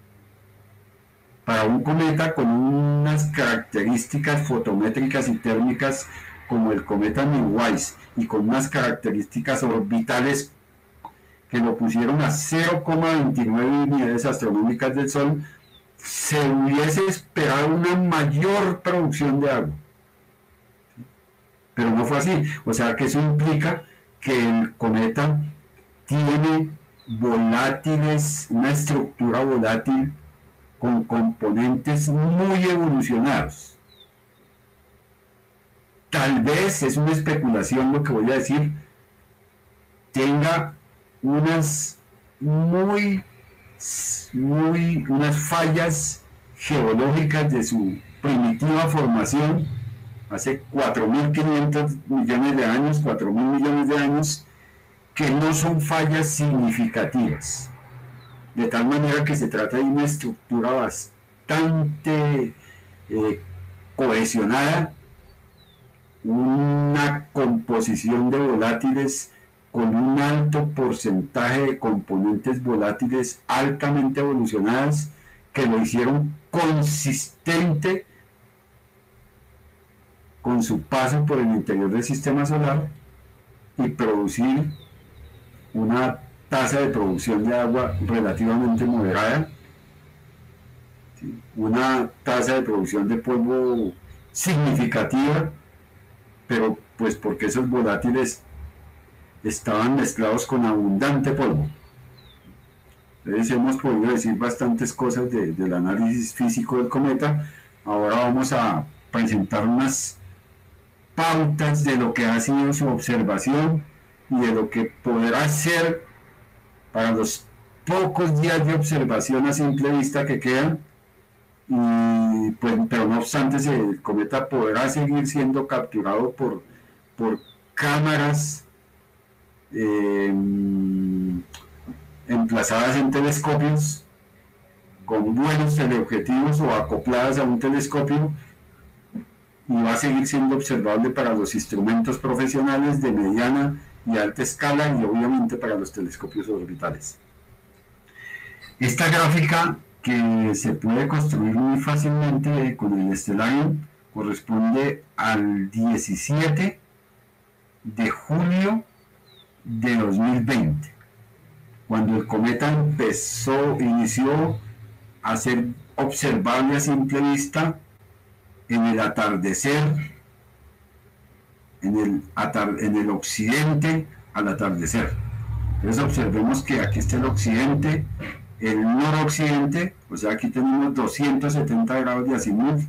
Para un cometa con unas características fotométricas y térmicas como el cometa Neowise, y con unas características orbitales que lo pusieron a cero coma veintinueve unidades astronómicas del Sol, se hubiese esperado una mayor producción de agua. Pero no fue así. O sea que eso implica que el cometa tiene volátiles, una estructura volátil con componentes muy evolucionados. Tal vez, es una especulación lo que voy a decir, tenga unas muy, muy, unas fallas geológicas de su primitiva formación hace cuatro mil quinientos millones de años, cuatro mil millones de años, que no son fallas significativas. De tal manera que se trata de una estructura bastante eh, cohesionada, una composición de volátiles con un alto porcentaje de componentes volátiles altamente evolucionadas, que lo hicieron consistente con su paso por el interior del sistema solar y producir una tasa de producción de agua relativamente moderada, ¿sí? Una tasa de producción de polvo significativa, pero pues porque esos volátiles estaban mezclados con abundante polvo. Entonces hemos podido decir bastantes cosas de, del análisis físico del cometa. Ahora vamos a presentar unas pautas de lo que ha sido su observación y de lo que podrá ser para los pocos días de observación a simple vista que quedan. Y pues, pero no obstante, el cometa podrá seguir siendo capturado por, por cámaras eh, emplazadas en telescopios con buenos teleobjetivos o acopladas a un telescopio, y va a seguir siendo observable para los instrumentos profesionales de mediana y alta escala, y obviamente para los telescopios orbitales. Esta gráfica, que se puede construir muy fácilmente con el Stellarium, corresponde al diecisiete de julio de dos mil veinte, cuando el cometa empezó, inició a ser observable a simple vista en el atardecer, en el, atar, en el occidente al atardecer. Entonces observemos que aquí está el occidente, el noroccidente, o sea, aquí tenemos doscientos setenta grados de azimut.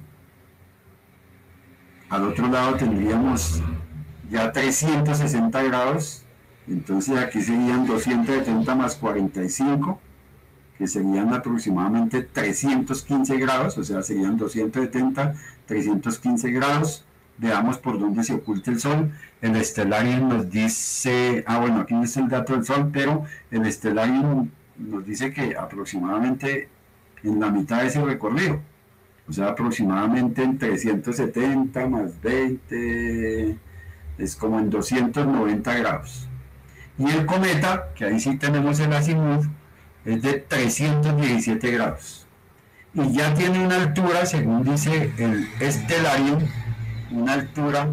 Al otro lado tendríamos ya trescientos sesenta grados, entonces aquí serían doscientos setenta más cuarenta y cinco, que serían aproximadamente trescientos quince grados, o sea, serían doscientos setenta, trescientos quince grados. Veamos por dónde se oculta el Sol. El Stellarium nos dice, ah bueno, aquí no está el dato del Sol, pero el Stellarium nos dice que aproximadamente en la mitad de ese recorrido, o sea, aproximadamente en trescientos setenta más veinte, es como en doscientos noventa grados. Y el cometa, que ahí sí tenemos el azimut, es de trescientos diecisiete grados. Y ya tiene una altura, según dice el Stellarium, una altura,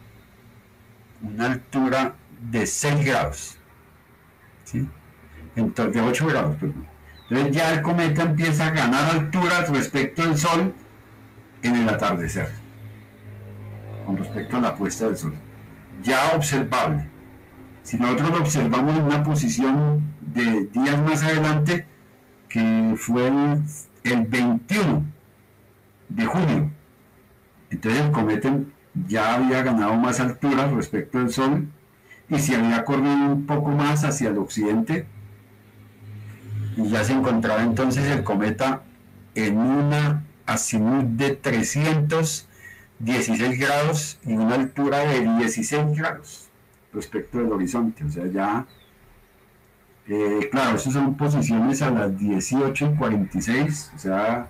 una altura de seis grados. ¿Sí? Entonces, de ocho grados, perdón. Entonces ya el cometa empieza a ganar altura respecto al Sol en el atardecer, con respecto a la puesta del Sol. Ya observable. Si nosotros lo observamos en una posición de días más adelante, que fue el, el veintiuno de junio, entonces el cometa ya había ganado más altura respecto al Sol y se había corrido un poco más hacia el occidente, y ya se encontraba entonces el cometa en una azimut de trescientos dieciséis grados y una altura de dieciséis grados respecto del horizonte. O sea, ya, eh, claro, esas son posiciones a las dieciocho y cuarenta y seis, o sea,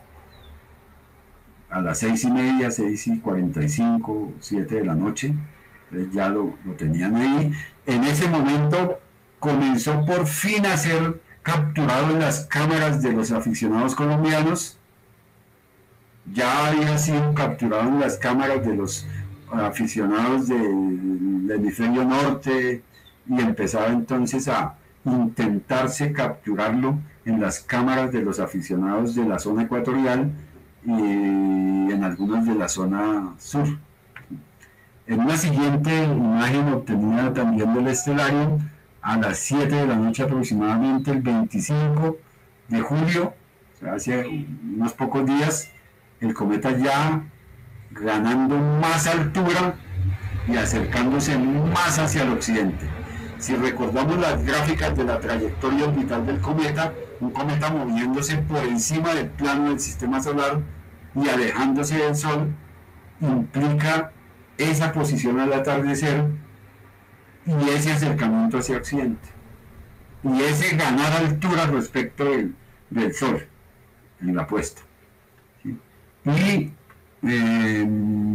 a las seis y media, seis y cuarenta y cinco, siete de la noche. Entonces ya lo, lo tenían ahí. En ese momento comenzó por fin a ser capturado en las cámaras de los aficionados colombianos. Ya había sido capturado en las cámaras de los aficionados del hemisferio norte, y empezaba entonces a intentarse capturarlo en las cámaras de los aficionados de la zona ecuatorial y en algunas de la zona sur. En una siguiente imagen obtenida también del Stellarium, a las siete de la noche aproximadamente, el veinticinco de julio, o sea, hace unos pocos días, el cometa ya ganando más altura y acercándose más hacia el occidente. Si recordamos las gráficas de la trayectoria orbital del cometa, un cometa moviéndose por encima del plano del sistema solar y alejándose del Sol, implica esa posición al atardecer y ese acercamiento hacia occidente, y ese ganar altura respecto del, del Sol en la puesta. ¿Sí? Y eh,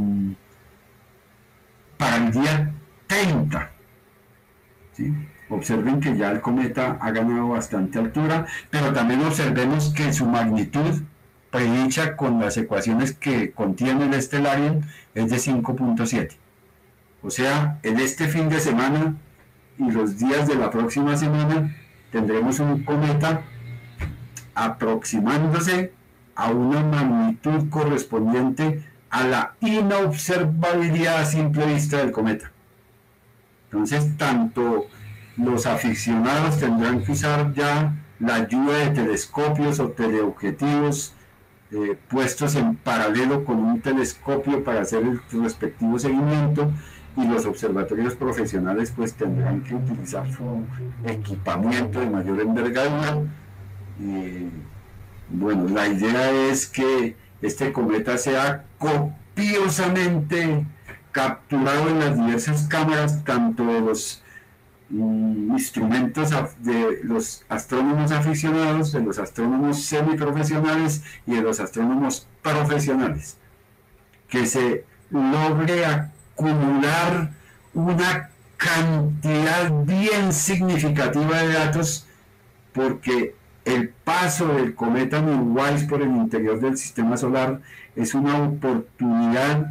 para el día treinta, ¿sí? Observen que ya el cometa ha ganado bastante altura, pero también observemos que su magnitud predicha con las ecuaciones que contiene el Stellarium es de cinco punto siete. O sea, en este fin de semana y los días de la próxima semana tendremos un cometa aproximándose a una magnitud correspondiente a la inobservabilidad a simple vista del cometa. Entonces, tanto los aficionados tendrán que usar ya la ayuda de telescopios o teleobjetivos eh, puestos en paralelo con un telescopio para hacer el respectivo seguimiento, y los observatorios profesionales pues tendrán que utilizar su equipamiento de mayor envergadura. Y bueno, la idea es que este cometa sea copiosamente capturado en las diversas cámaras, tanto de los mm, instrumentos de los astrónomos aficionados, de los astrónomos semiprofesionales y de los astrónomos profesionales, que se logre acumular una cantidad bien significativa de datos, porque el paso del cometa Neowise por el interior del sistema solar es una oportunidad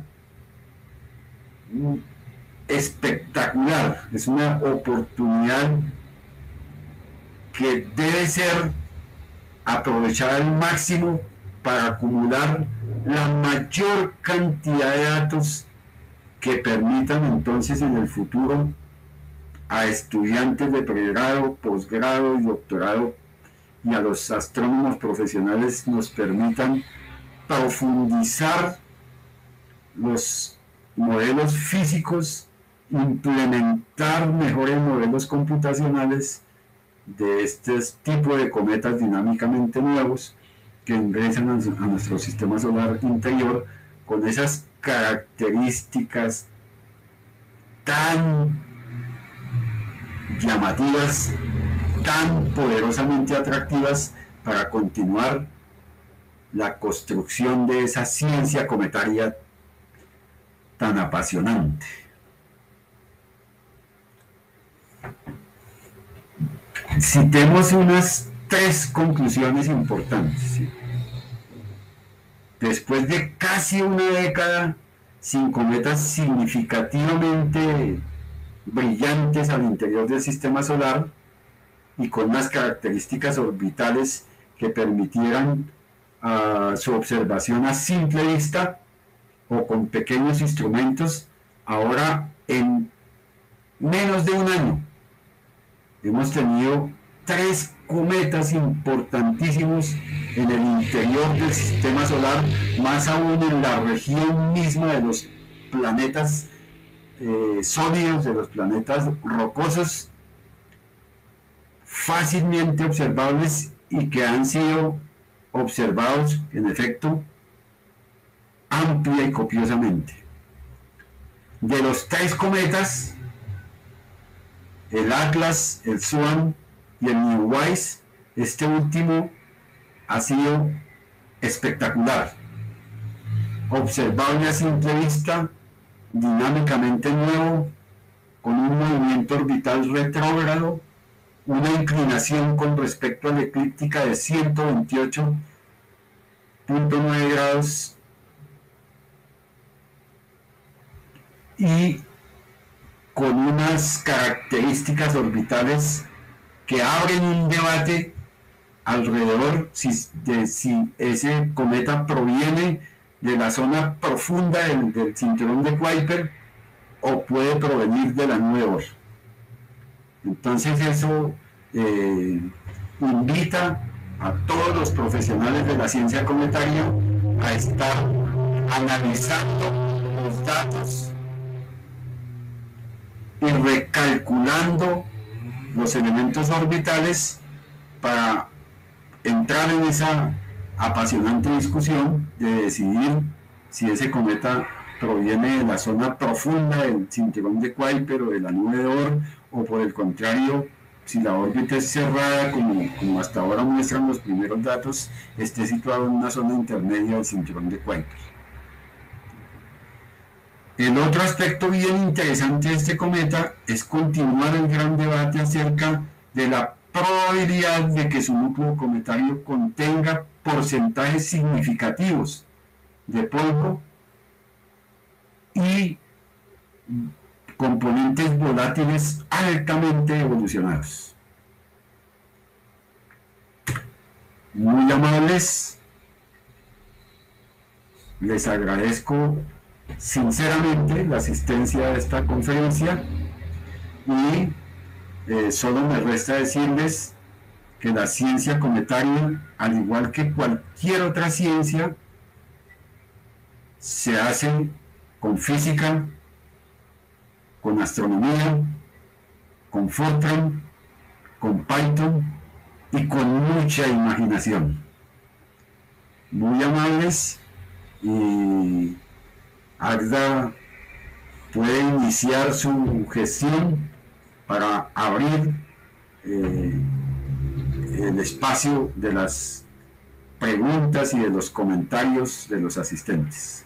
espectacular, es una oportunidad que debe ser aprovechada al máximo para acumular la mayor cantidad de datos que permitan entonces en el futuro a estudiantes de pregrado, posgrado y doctorado, y a los astrónomos profesionales nos permitan profundizar los modelos físicos, implementar mejores modelos computacionales de este tipo de cometas dinámicamente nuevos que ingresan a nuestro sistema solar interior con esas características tan llamativas, tan poderosamente atractivas para continuar la construcción de esa ciencia cometaria tan apasionante. Citemos unas tres conclusiones importantes. ¿Sí? Después de casi una década sin cometas significativamente brillantes al interior del sistema solar y con unas características orbitales que permitieran uh, su observación a simple vista o con pequeños instrumentos, ahora en menos de un año hemos tenido tres cometas importantísimos en el interior del sistema solar, más aún en la región misma de los planetas eh, sólidos, de los planetas rocosos, fácilmente observables y que han sido observados, en efecto, amplia y copiosamente. De los tres cometas, el Atlas, el Swan y el Neowise, este último ha sido espectacular, observable a simple vista, dinámicamente nuevo, con un movimiento orbital retrógrado, una inclinación con respecto a la eclíptica de ciento veintiocho punto nueve grados y con unas características orbitales que abren un debate alrededor si, de si ese cometa proviene de la zona profunda del, del cinturón de Kuiper o puede provenir de la nube Oort. Entonces eso eh, invita a todos los profesionales de la ciencia cometaria a estar analizando los datos y recalculando los elementos orbitales para entrar en esa apasionante discusión de decidir si ese cometa proviene de la zona profunda del cinturón de Kuiper o de la nube de Oort, o por el contrario, si la órbita es cerrada, como, como hasta ahora muestran los primeros datos, esté situado en una zona intermedia del cinturón de Kuiper. El otro aspecto bien interesante de este cometa es continuar el gran debate acerca de la probabilidad de que su núcleo cometario contenga porcentajes significativos de polvo y componentes volátiles altamente evolucionados. Muy amables, Les agradezco sinceramente la asistencia a esta conferencia y eh, solo me resta decirles que la ciencia cometaria, al igual que cualquier otra ciencia, se hace con física, con astronomía, con Fortran, con Python y con mucha imaginación. Muy amables, y Agda puede iniciar su gestión para abrir eh, el espacio de las preguntas y de los comentarios de los asistentes.